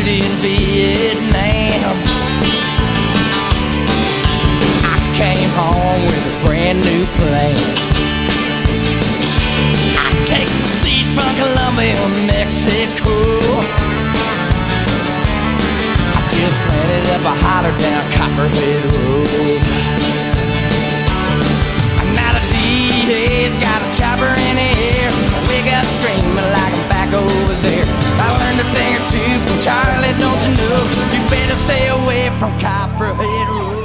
in Vietnam. I came home with a brand new plan. I take the seed from Colombia, Mexico. I just planted up a holler down Copperhead Road. Now the DA's got a chopper in the air. I wake up screaming like I'm back over there. I learned a thing or two from Charlie, don't you know? You better stay away from Copperhead Road.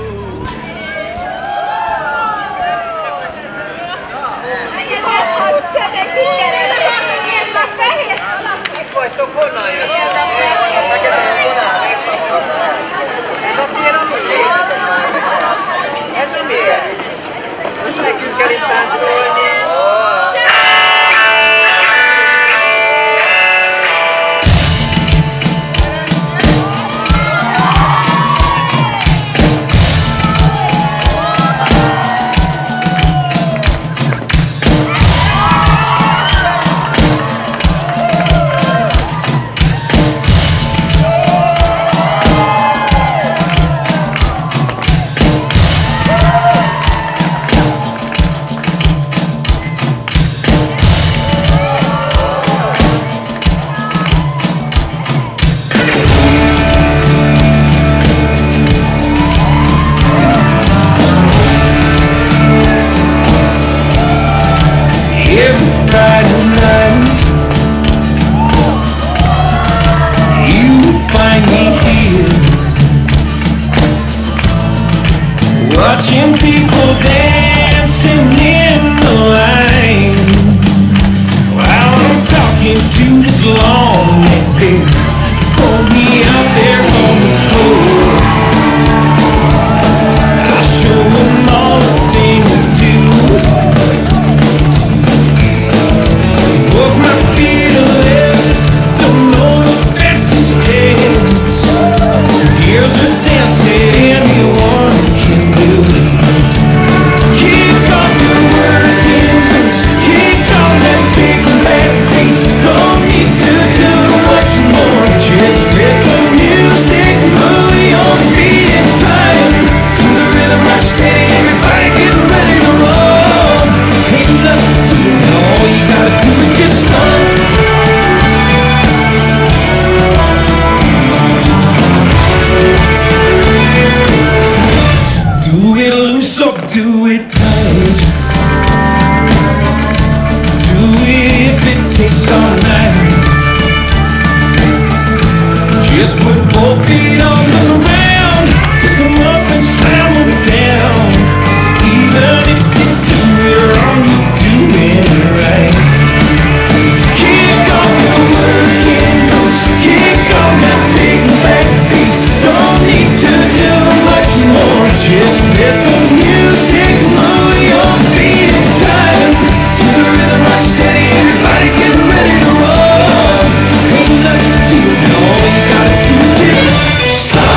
Watching people dancing in the line while I'm talking to this long-neck bear. Pull me out there on the floor. I'll show them all the things to do. Work my feet a list, don't know the fastest dance. Here's a dance that anyone can do. Keep on your working, keep on that big bad beat. Don't need to do much more, just let the music move your feet in time. To the rhythm, rock steady, everybody's getting ready to roll. Hands up to you, all you gotta do is just stomp. Do it loose or do it tight. Do it if it takes all night. Just put both feet on the ground, pick 'em up and slam 'em down. Even if you do it wrong, you do it right. Kick on your working notes, kick on that big back beat. Don't need to do much more, just let the music move your feet in time. To the rhythm, rock steady, everybody's getting ready to roll. Hands up to you, all you gotta do is just stop.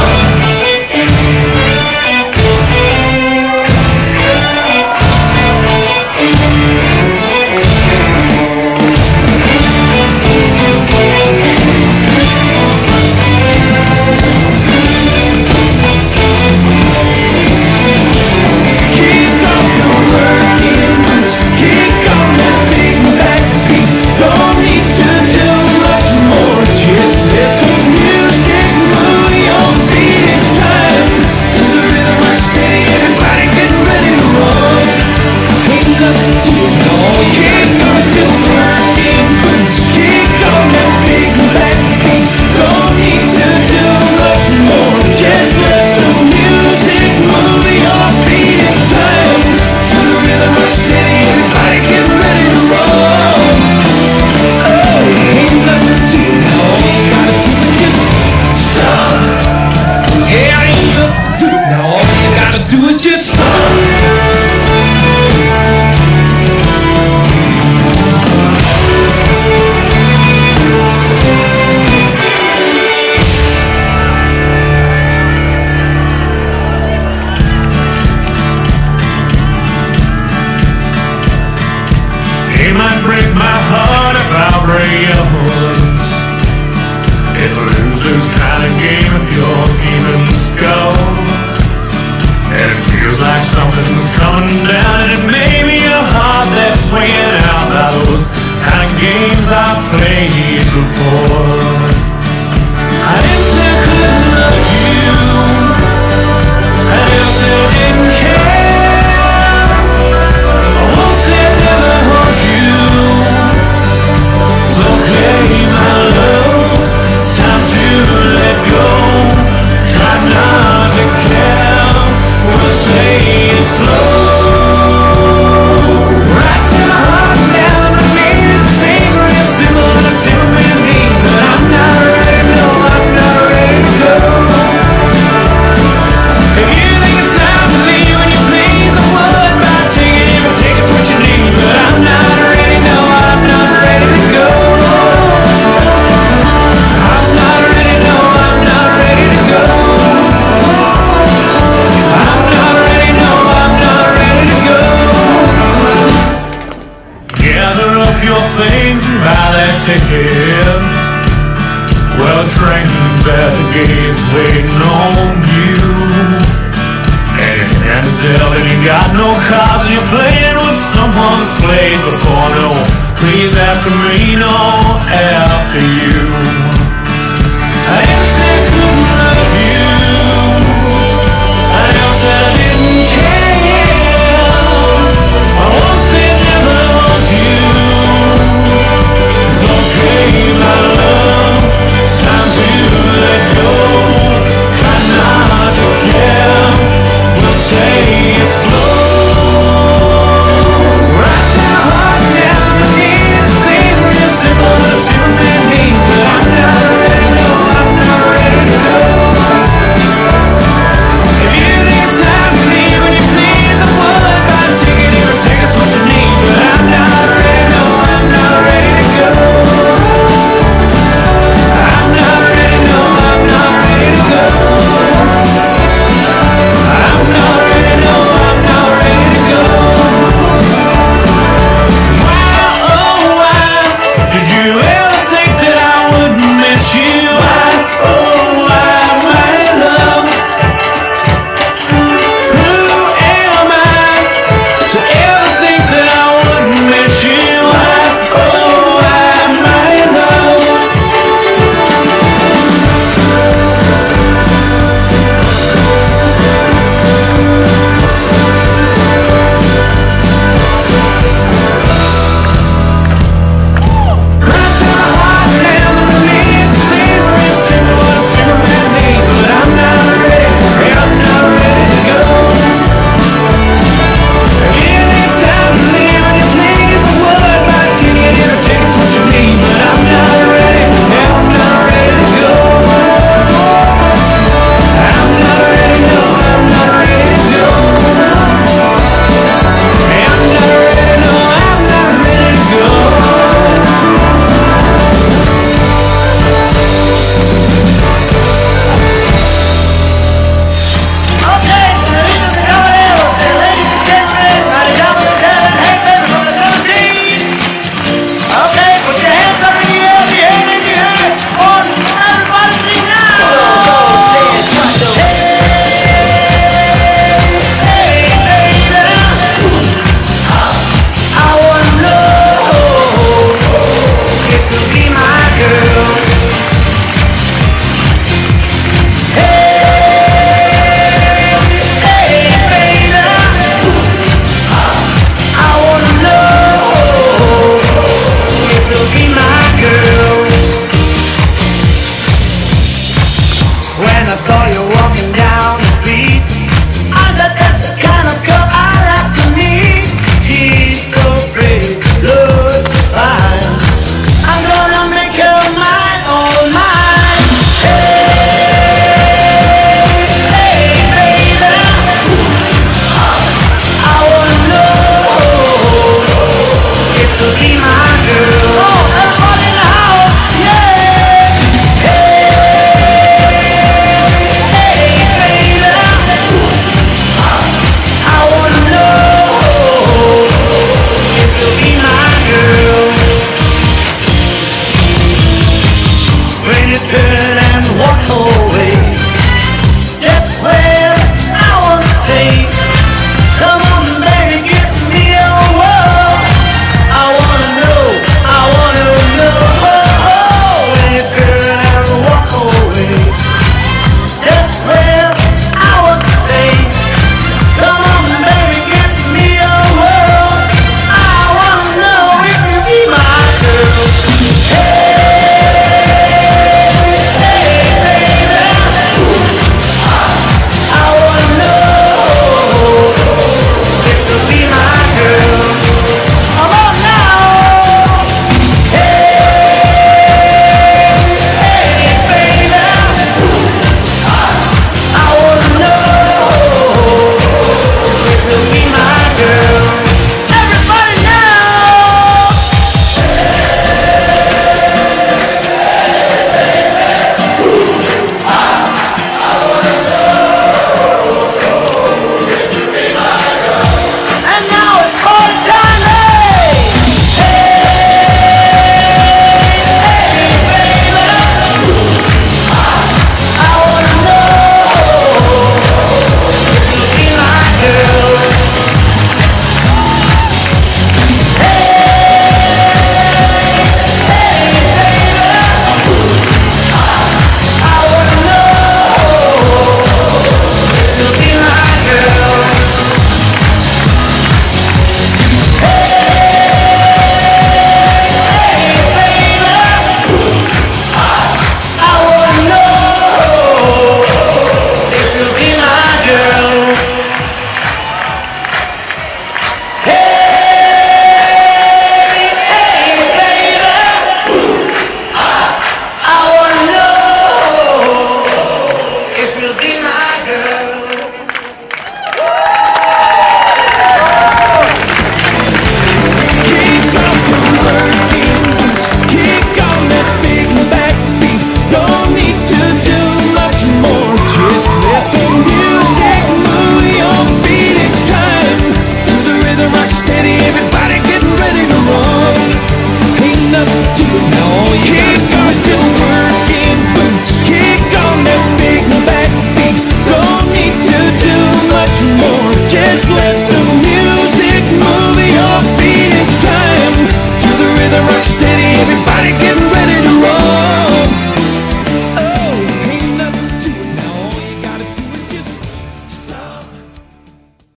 at the gates waiting on you. And your hands still and you got no cause, and you're playing with someone who's played before. No, please after me, no, after you. I never said I couldn't love you, I never said I didn't care. I won't say I never want you. It's okay, my love, it's time to let go. Try not to care, we'll say it slow. Right now, heart down, the knees, it seems real simple, but a simple man means that I'm not ready, no, I'm not ready to go. If you think it's time to leave, when you please, I would buy a ticket here and take us what you need, but I'm not ready, no, I'm not ready to go. I'm not ready, no, I'm not ready to go. I'm not ready, no, I'm not ready to go. Why, oh why, did you ever think that I wouldn't miss you? Why, oh why, my love, who am I to ever think that I wouldn't miss you? Why, oh why, my love. Right to my heart down to my knees, it seems real simple what a simple man needs, but I'm not ready, I'm not ready to go. If you think it's time to leave, when you please, I would buy a ticket here and take us what you need, but I'm not ready, I'm not ready to go. I'm not ready, no, I'm not ready to go. I'm not ready, no, I'm not ready to go. Okay, ladies and gentlemen, my damas and herren, hey baby from the Philippines. Okay, put your hands up in the air, if you heard it, you heard it. On, everybody sing now. Hey, baby, I wanna know if you'll be my girl. Hey, baby, I wanna know if you'll be my girl. When I saw you walking